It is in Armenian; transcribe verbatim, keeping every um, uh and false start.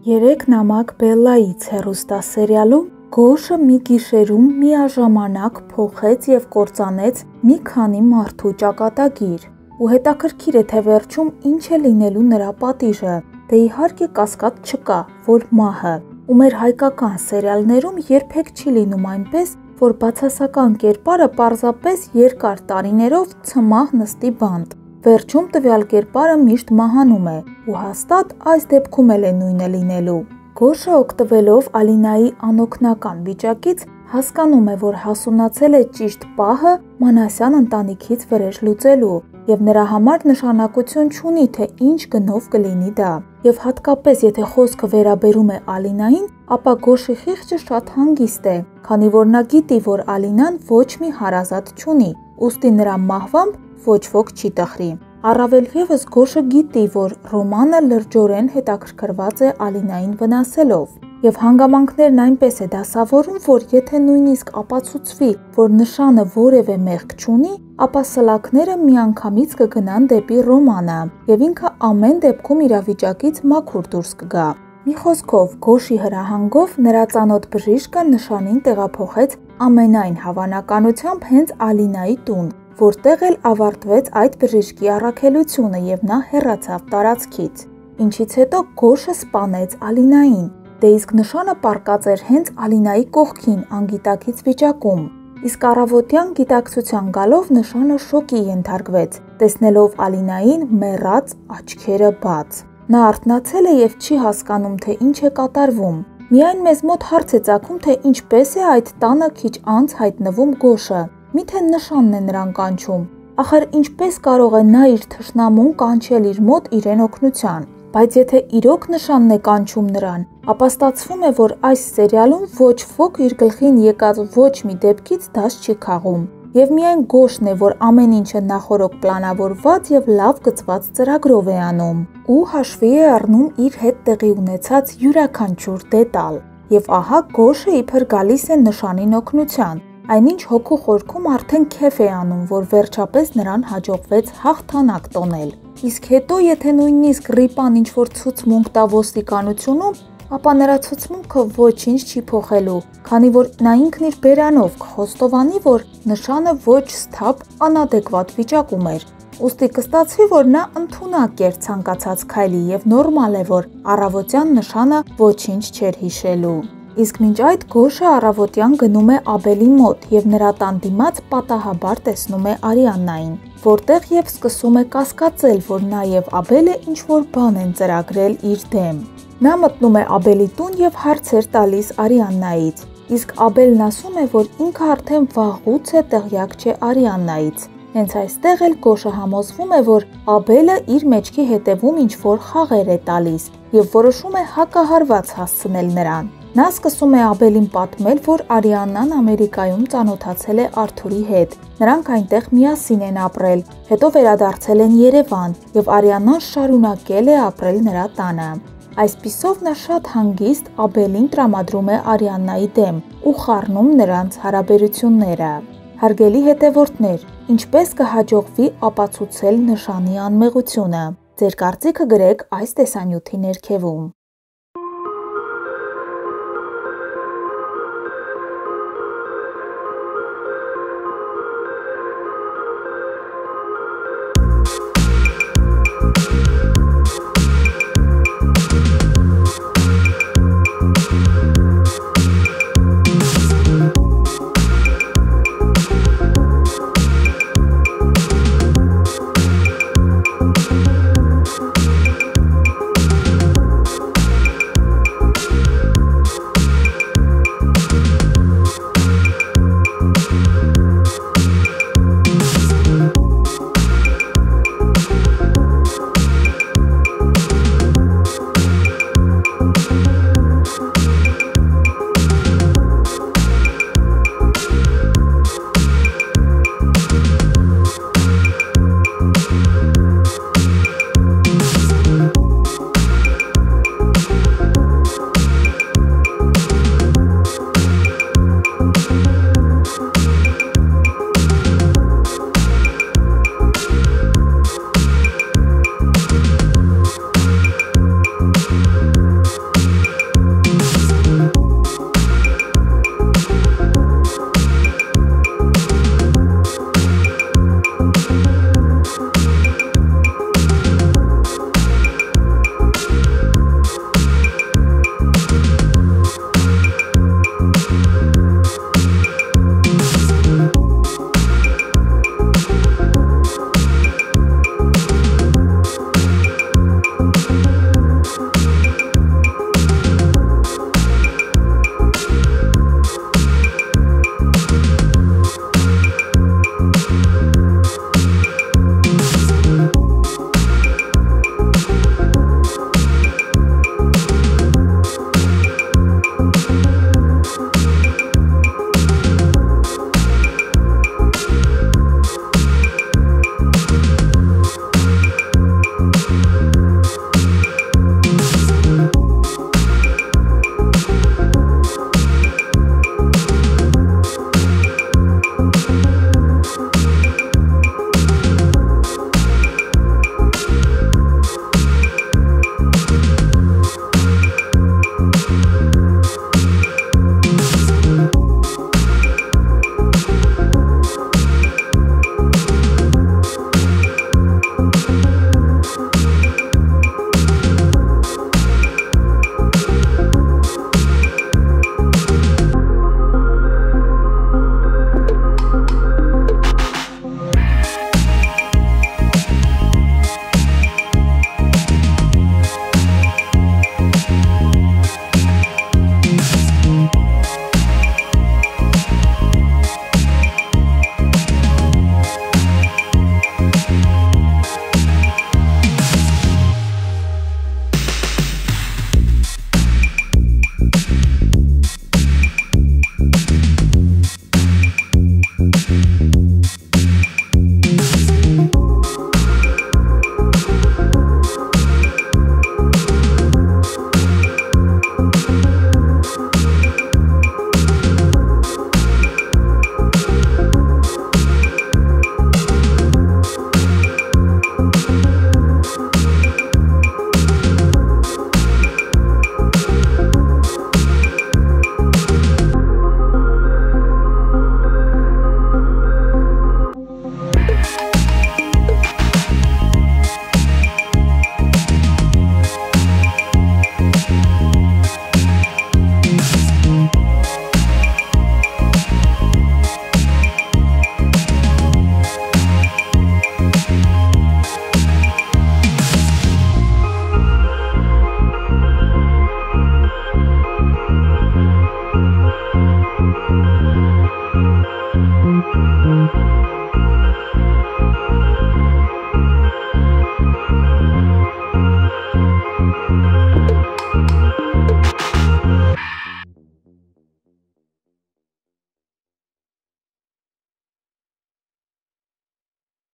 Երեք նամակ Բելլայից հեռուստասերիալում Գոշը մի գիշերում միաժամանակ փոխեց և կործանեց մի քանի մարդու ճակատագիր, ու հետաքրքիր է, թե վերջում ինչ է լինելու նրա պատիժը, դե իհարկե կասկած չկա, որ մահը, ու մեր հայկական սերիալներում երբեք չի լինում այնպես, որ բացասական կերպարը պարզապես երկար տարիներով ցմահ նստի բանտ, վերջում տվյալ կերպարը միշտ մահանում է, ու հաստատ այս դեպքում էլ է նույնը լինելու։ Գոշը օգտվելով Ալինայի անօգնական վիճակից հասկանում է, որ հասունացել է ճիշտ պահը Մանասյան ընտանիքից վրեժ լուծելու, և նրա համար նշանակություն չունի, թե ինչ գնով կլինի դա, և հատկապես եթե խոսքը վերաբերում է Ալինային, ապա Գոշի խիղճը շատ հանգիստ է, քանի որ նա գիտի, որ Ալինան ոչ մի հարազատ չունի, ուստի նրա մահվամբ ոչ ոք չի տխրի։ Առավել ևս Գոշը գիտի, որ Ռոմանը լրջորեն հետաքրքրված է Ալինային վնասելով, և հանգամանքներն այնպես է դասավորում, որ եթե նույնիսկ ապացուցվի, որ նշանը որևէ մեղք չունի, ապա սլաքները միանգամից կգնան դեպի Ռոմանը, և ինքը ամեն դեպքում իրավիճակից մաքուր դուրս կգա։ Մի խոսքով, Գոշի հրահանգով նրա ծանոթ բժիշկը նշանին տեղափոխեց ամենայն հավանականությամբ հենց Ալինայի տուն, որտեղ էլ ավարտվեց այդ բժիշկի առաքելությունը և նա հեռացավ տարածքից, ինչից հետո Գոշը սպանեց Ալինային, դե իսկ նշանը պառկած էր հենց Ալինայի կողքին անգիտակից վիճակում, իսկ առավոտյան գիտակցության գալով նշանը շոկի ենթարկվեց, տեսնելով Ալինային մեռած, աչքերը բաց։ Նա արթնացել է և չի հասկանում, թե ինչ է կատարվում։ Միայն մեզ մոտ հարց է ծագում, թե ինչպես է այդ տանը քիչ անց հայտնվում Գոշը, միթե նշանն է նրան կանչում, ախր ինչպես կարող է նա իր թշնամուն կանչել իր մոտ իրեն օգնության, բայց եթե իրոք նշանն է կանչում նրան, ապա ստացվում է, որ այս սերիալում ոչ ոք իր գլխին եկած ոչ մի դեպքից դաս չի քաղում, և միայն Գոշն է, որ ամեն ինչը նախօրոք պլանավորված և լավ գծված ծրագրով է անում, ու հաշվի է առնում իր հետ տեղի ունեցած յուրաքանչյուր դետալ, և ահա Գոշը իբր գալիս է նշանին օգնության, այնինչ հոգու խորքում արդեն քեֆ է անում, որ վերջապես նրան հաջողվեց հաղթանակ տոնել, իսկ հետո եթե նույնիսկ Ռիպան ինչ-որ ցուցմունք տա ոստիկանությունում, ապա նրա ցուցմունքը ոչինչ չի փոխելու, քանի որ նա ինքն իր բերանով կխոստովանի, որ նշանը ոչ սթափ, անադեկվատ վիճակում էր, ուստի կստացվի, որ նա ընդունակ էր ցանկացած քայլի և նորմալ է, որ առավոտյան նշանը ոչինչ չէր հիշելու։ Իսկ մինչ այդ Գոշը առավոտյան գնում է Աբելի մոտ և նրա տան դիմաց պատահաբար տեսնում է Արիաննային, որտեղ և սկսում է կասկածել, որ նա և Աբելը ինչ-որ բան են ծրագրել իր դեմ։ Նա մտնում է Աբելի տուն և հարցեր տալիս Արիաննայից, իսկ Աբելն ասում է, որ ինքը արդեն վաղուց է տեղյակ չէ Արիաննայից։ Հենց այստեղ էլ Գոշը համոզվում է, որ Աբելը իր մեջքի հետևում ինչ-որ խաղեր է տալիս և որոշում է հակահարված հասցնել նրան։ Նա սկսում է Աբելին պատմել, որ Արիաննան Ամերիկայում ծանոթացել է Արթուրի հետ, նրանք այնտեղ միասին են ապրել, հետո վերադարձել են Երևան, և Արիաննան շարունակել է ապրել նրա տանը։ Այսպիսով նա շատ հանգիստ Աբելին տրամադրում է Արիաննայի դեմ ու խառնում նրանց հարաբերությունները։ Հարգելի հետևորդներ, ինչպես կհաջողվի ապացուցել նշանի անմեղությունը։ Ձեր կարծիքը գրեք այս տեսանյութի ներքևում։